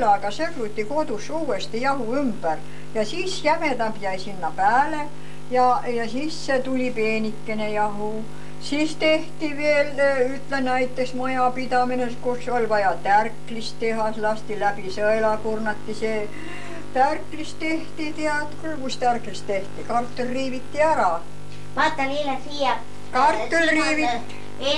suhklaga sõgluti kodus uuesti jahu ümber ja siis jämedam jäi sinna peale ja siis tuli peenikene jahu. Siis tehti veel, ütle näiteks majapidamine, kus oli vaja tärklist teha, lasti läbi sõela, kurnati see. Tärklist tehti, tead küll, kus tärklist tehti, kartul riiviti ära. Vaata Liile siia. Kartul riiviti.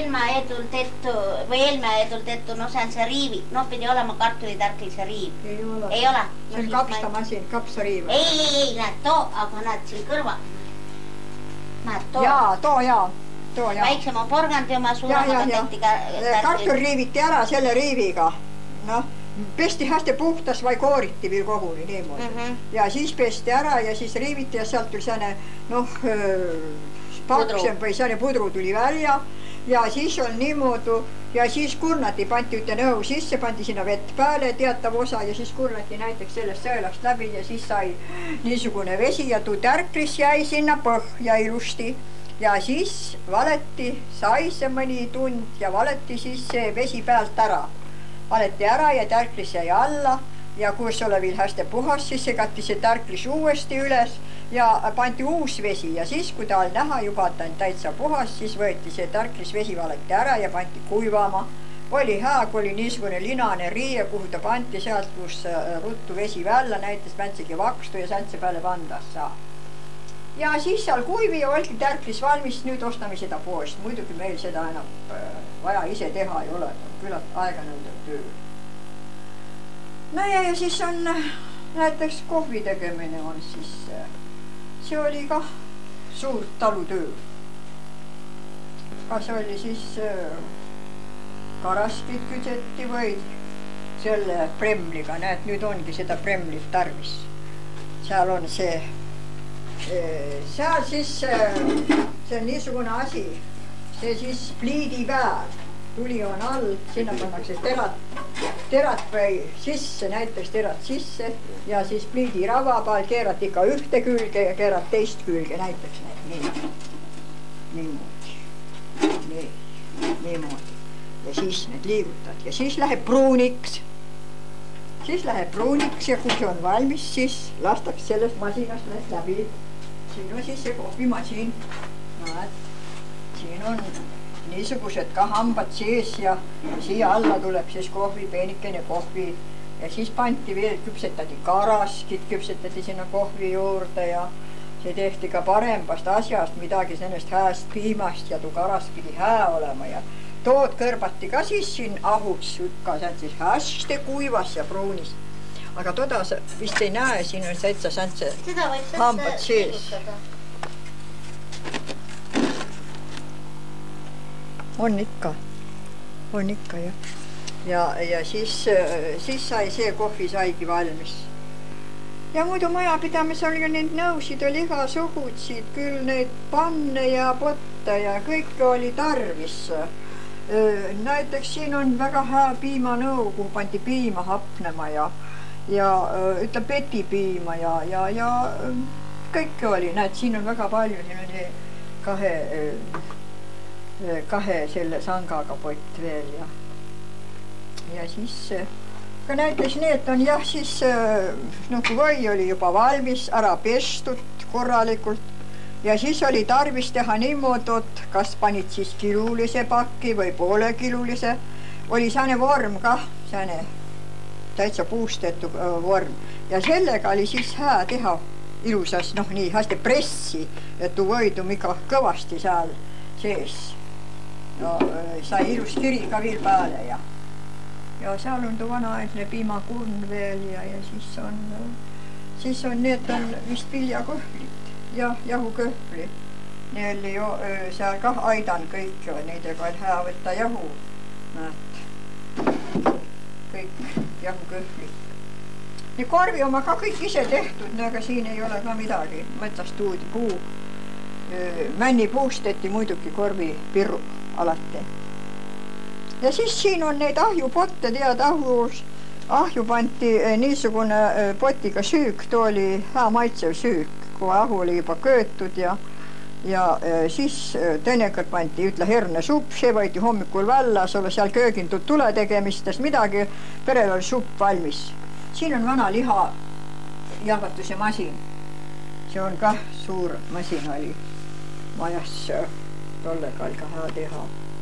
Eelmää edultettu, no see on see riivi. No pidi olema kartulitärkil see riiv. Ei ole. Ei ole. See on kapstamasin, kapsariiv. Ei, näed too, aga näed siin kõrval. Näed too. Jaa, too jaa. Väiksem on porgandi oma suuremaga tehti tärkli. Kartul riiviti ära selle riiviga. Noh, pesti hästi puhtas vai kooriti veel koguni niimoodi. Ja siis pesti ära ja siis riiviti ja sealt tuli sääne, noh, paksem või sääne pudru tuli välja. Ja siis on niimoodi ja siis kurnati, panti üte nõu sisse, pandi sinna vett pääle teatav osa ja siis kurnati näiteks sellest sõelast läbi ja siis sai niisugune vesi ja tuu tärklis jäi sinna põhja ilusti. Ja siis valeti, sai see mõni tund ja valeti siis see vesi pealt ära. Valeti ära ja tärklis jäi alla ja kus ole veel hästi puhas, siis segati see tärklis uuesti üles ja pandi uus vesi ja siis, kui ta oli näha juba, et ta on täitsa puhas, siis võeti see tärklis vesi valeti ära ja pandi kuivama. Oli hää, kui oli niisugune linane riie, kuhu ta pandi sealt, kus ruttu vesi välja, näitas päntsigi vakstu ja säntse peale pandas saa. Ja siis seal kuivi ja oligi tärklis valmis, nüüd ostame seda poest. Muidugi meil seda enam vaja ise teha ei ole, küllalt aega nõudev töö. No ja siis on näiteks kohvi tegemine on siis, see oli kah suur talutöö. Kas oli siis karaskid küdseti või selle premliga, näed, nüüd ongi seda premlit tarvis. Seal on see seal siis, see on niisugune asi, see siis pliidi peal, tuli on all, sinna pannakse terad või sisse, näiteks terad sisse ja siis pliidi rava peal keerad ikka ühte külge ja keerad teist külge, näiteks niimoodi. Ja siis need liigutad ja siis läheb pruuniks. Ja kui see on valmis, siis lastakse sellest masinast läbi. Siin on siis see kohvimasiin. Siin on niisugused ka hambad sees ja siia alla tuleb siis kohvi, peenikene kohvi. Ja siis panti veel, küpsetati karaskid, küpsetati sinna kohvi juurde ja see tehti ka parempast asjast, midagi sellest hääst piimast ja tuu karask pidi hää olema ja tood kõrbati ka siis siin ahus, ka see on siis hästi kuivas ja pruunis. Aga toda vist ei näe, siin on sätsa säntse hambad sees. On ikka jah. Ja siis sai see kohvi saigi valmis. Ja muidu majapidamisel oli neid nõusid, oli igasugutsid, küll neid panne ja potte ja kõike oli tarvis. Näiteks siin on väga hää piimanõu, kuhu pandi piima hapnema ja ütleb petipiima ja kõike oli, näed, siin on väga palju, siin oli kahe selle sangaga pott veel ja siis ka näiteks need on jah, siis nagu või oli juba valmis, ära pestud korralikult ja siis oli tarvis teha niimoodi, et kas panid siis kilulise pakki või poolekilulise, oli sääne vorm kah, sääne täitsa puustettu vorm ja sellega oli siis hää teha ilusas, noh nii hästi pressi, et tuu võidum ikka kõvasti seal sees. No sai ilus kiri ka veel peale ja seal on tuu vanaaegne piimakurn veel ja siis on need on vist viljakohvlid ja jahuköhvli. Neil oli jo seal kah aidan kõik ja neidega oli hää võtta jahu, näed. Kõik jahuköhvlid. Ja korvi oma ka kõik ise tehtud, aga siin ei ole ka midagi. Mõtsast tuudi puu. Männi puusteti muidugi korvi pirru alati. Ja siis siin on neid ahjupotte, tead, ahju panti niisugune potiga süük, too oli hää maitsev süük, kui ahu oli juba köötud ja siis teinekord panti, ütle, herne supp, see võeti hommikul välja, sulle seal köögindud tule tegemistest midagi, perel oli supp valmis. siin on vana liha jahvatuse masin. See on kah suur masin oli majas tollega ka hea teha.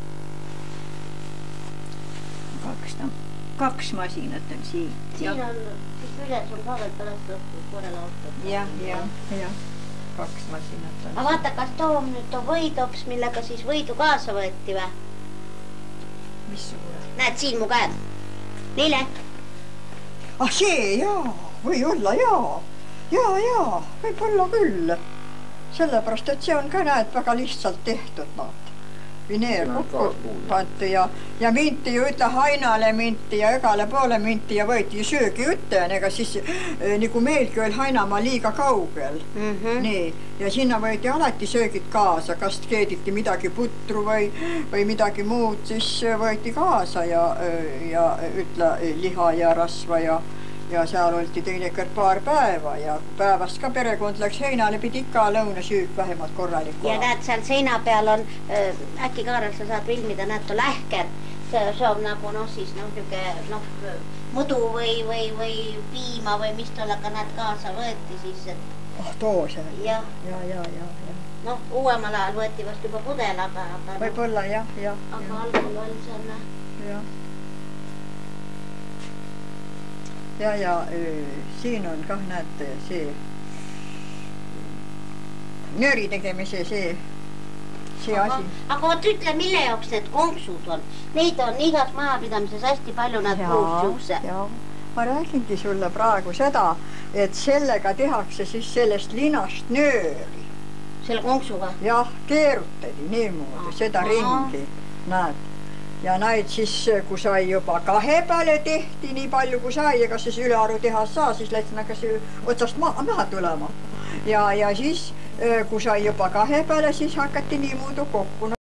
Kaks masinat on siin. Siin on siis üles on ka veel pärast õhtu korrelaautot. Ja. Kaks masinat on. Aga vaata, kas too on nüüd too võidops, millega siis võidu kaasa võeti või? Missugune? Näed siin mu käed. Lille? See jaa, või olla jaa. Jaa, võib olla küll. Sellepärast, et see on ka näed väga lihtsalt tehtud naad. Vineer kokku panti ja minti ju ütle hainale minti ja egale poole minti ja võeti ju söögi ütten, ega siis nagu meilgi oli hainamaa liiga kaugel. Nii, ja sinna võeti alati söögid kaasa, kas keediti midagi putru või midagi muud, siis võeti kaasa ja ütle liha ja rasva ja seal olti teinekord paar päeva ja päevast ka perekond läks heinale, pidi ikka lõunasüük vähemalt korralikku. Ja näed, seal seina peal on, äkki Kaarel sa saad filmida, näed too lähker, see on nagu siis mudu või piima või mis tollega näed kaasa võeti siis, et... too see. Ja. Uuemal ajal võeti vast juba pudel, aga... Võib-olla, jah. Aga algul oli selle... Jah. Ja siin on kah näete see nööri tegemise see asi. Aga oot ütle, mille jaoks need konksud on? Neid on igas majapidamises hästi palju need puusjuukse. Ma räägingi sulle praegu seda, et sellega tehakse siis sellest linast nööri. Selle konksuga? Jah, keerutati niimoodi, seda ringi, näed. Ja näid siis, kui sai juba 2 peale tehti nii palju kui sai, ega siis ülearu teha saa, siis läks nägas otsast maha tulema. Ja siis, kui sai juba 2 peale, siis hakati nii muudu kokku.